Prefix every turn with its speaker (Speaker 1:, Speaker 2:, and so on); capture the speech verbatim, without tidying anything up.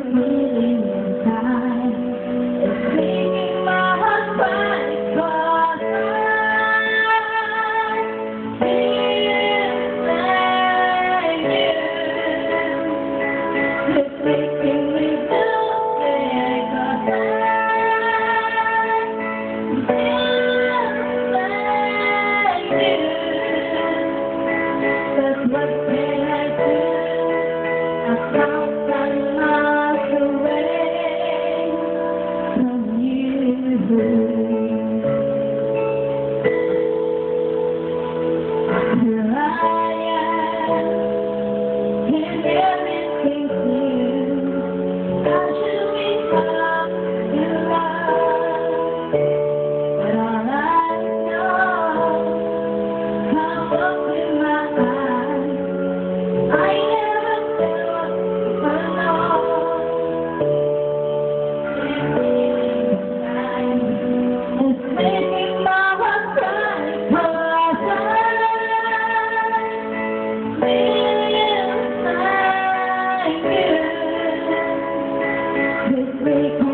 Speaker 1: feeling inside is making my heart cry, 'cause I feel like you. It's making me feel sick, 'cause I feel like you. But what can I do? I found some miles away from you. Here I am, and everything's new. How should we come to love? But all I know, come up in my eyes, I never felt alone. It's making my heart cry, 'cause I feel like you. This week